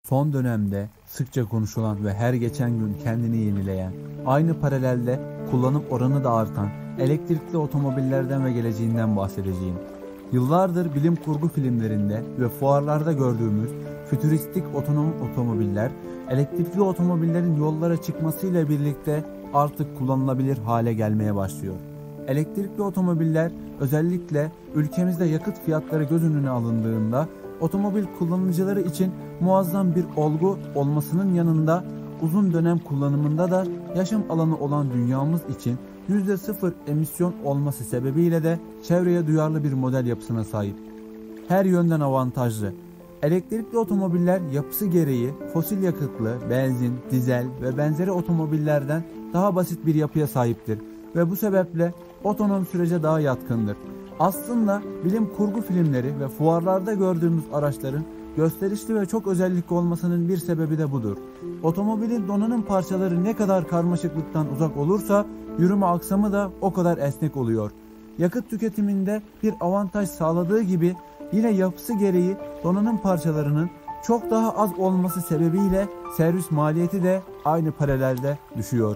Son dönemde sıkça konuşulan ve her geçen gün kendini yenileyen, aynı paralelde kullanım oranı da artan elektrikli otomobillerden ve geleceğinden bahsedeceğim. Yıllardır bilim kurgu filmlerinde ve fuarlarda gördüğümüz fütüristik otonom otomobiller, elektrikli otomobillerin yollara çıkmasıyla birlikte artık kullanılabilir hale gelmeye başlıyor. Elektrikli otomobiller özellikle ülkemizde yakıt fiyatları göz önüne alındığında otomobil kullanıcıları için muazzam bir olgu olmasının yanında uzun dönem kullanımında da yaşam alanı olan dünyamız için %0 emisyon olması sebebiyle de çevreye duyarlı bir model yapısına sahip. Her yönden avantajlı. Elektrikli otomobiller yapısı gereği fosil yakıtlı, benzin, dizel ve benzeri otomobillerden daha basit bir yapıya sahiptir ve bu sebeple otonom sürece daha yatkındır. Aslında bilim kurgu filmleri ve fuarlarda gördüğümüz araçların gösterişli ve çok özellikli olmasının bir sebebi de budur. Otomobilin donanım parçaları ne kadar karmaşıklıktan uzak olursa yürüme aksamı da o kadar esnek oluyor. Yakıt tüketiminde bir avantaj sağladığı gibi yine yapısı gereği donanım parçalarının çok daha az olması sebebiyle servis maliyeti de aynı paralelde düşüyor.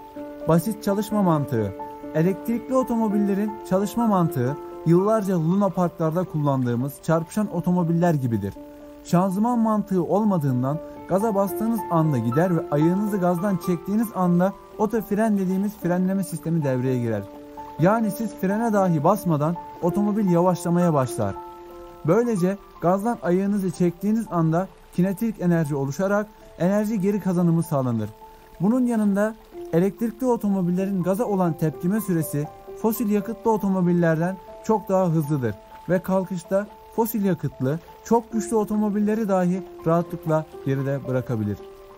Basit çalışma mantığı. Elektrikli otomobillerin çalışma mantığı yıllarca Luna Parklarda kullandığımız çarpışan otomobiller gibidir. Şanzıman mantığı olmadığından gaza bastığınız anda gider ve ayağınızı gazdan çektiğiniz anda otofren dediğimiz frenleme sistemi devreye girer. Yani siz frene dahi basmadan otomobil yavaşlamaya başlar. Böylece gazdan ayağınızı çektiğiniz anda kinetik enerji oluşarak enerji geri kazanımı sağlanır. Bunun yanında elektrikli otomobillerin gaza olan tepkime süresi fosil yakıtlı otomobillerden çok daha hızlıdır ve kalkışta fosil yakıtlı çok güçlü otomobilleri dahi rahatlıkla geride bırakabilir.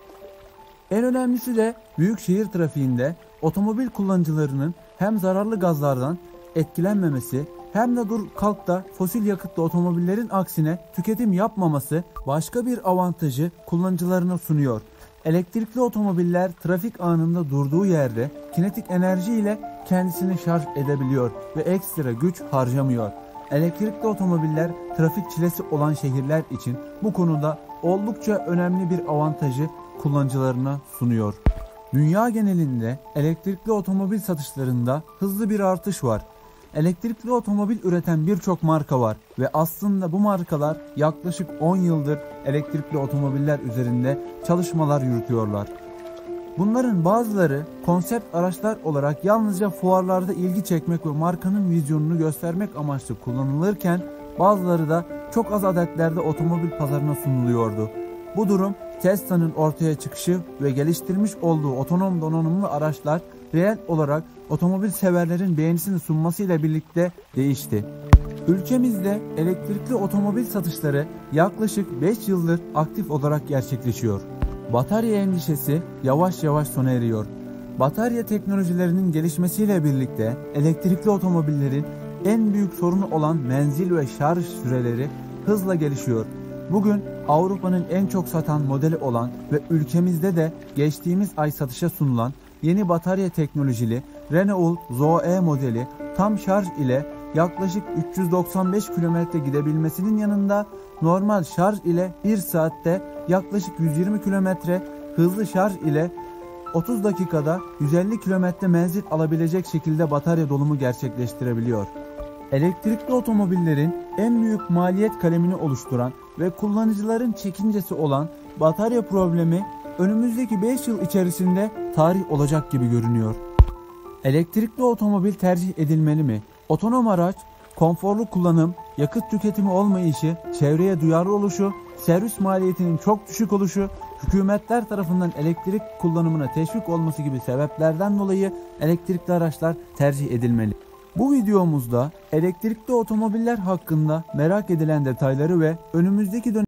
En önemlisi de büyük şehir trafiğinde otomobil kullanıcılarının hem zararlı gazlardan etkilenmemesi hem de dur kalkta fosil yakıtlı otomobillerin aksine tüketim yapmaması başka bir avantajı kullanıcılarına sunuyor. Elektrikli otomobiller trafik anında durduğu yerde kinetik enerji ile kendisini şarj edebiliyor ve ekstra güç harcamıyor. Elektrikli otomobiller trafik çilesi olan şehirler için bu konuda oldukça önemli bir avantajı kullanıcılarına sunuyor. Dünya genelinde elektrikli otomobil satışlarında hızlı bir artış var. Elektrikli otomobil üreten birçok marka var ve aslında bu markalar yaklaşık 10 yıldır elektrikli otomobiller üzerinde çalışmalar yürütüyorlar. Bunların bazıları konsept araçlar olarak yalnızca fuarlarda ilgi çekmek ve markanın vizyonunu göstermek amaçlı kullanılırken bazıları da çok az adetlerde otomobil pazarına sunuluyordu. Bu durum Tesla'nın ortaya çıkışı ve geliştirmiş olduğu otonom donanımlı araçlar reel olarak otomobil severlerin beğenisini sunmasıyla birlikte değişti. Ülkemizde elektrikli otomobil satışları yaklaşık 5 yıldır aktif olarak gerçekleşiyor. Batarya endişesi yavaş yavaş sona eriyor. Batarya teknolojilerinin gelişmesiyle birlikte elektrikli otomobillerin en büyük sorunu olan menzil ve şarj süreleri hızla gelişiyor. Bugün Avrupa'nın en çok satan modeli olan ve ülkemizde de geçtiğimiz ay satışa sunulan yeni batarya teknolojili Renault Zoe modeli tam şarj ile yaklaşık 395 km gidebilmesinin yanında normal şarj ile 1 saatte yaklaşık 120 km, hızlı şarj ile 30 dakikada 150 km menzil alabilecek şekilde batarya dolumu gerçekleştirebiliyor. Elektrikli otomobillerin en büyük maliyet kalemini oluşturan ve kullanıcıların çekincesi olan batarya problemi önümüzdeki 5 yıl içerisinde tarih olacak gibi görünüyor. Elektrikli otomobil tercih edilmeli mi? Otonom araç, konforlu kullanım, yakıt tüketimi olmayışı, çevreye duyarlı oluşu, servis maliyetinin çok düşük oluşu, hükümetler tarafından elektrik kullanımına teşvik olması gibi sebeplerden dolayı elektrikli araçlar tercih edilmeli. Bu videomuzda elektrikli otomobiller hakkında merak edilen detayları ve önümüzdeki dönem